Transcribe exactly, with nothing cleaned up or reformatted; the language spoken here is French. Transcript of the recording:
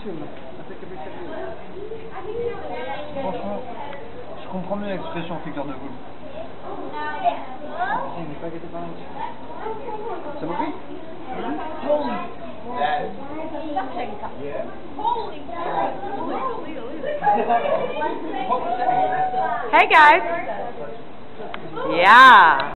costume. Franchement, je comprends mieux l'expression figure de boule. Il n'est pas gâté par là. Ça vous plaît? Hey guys. Yeah.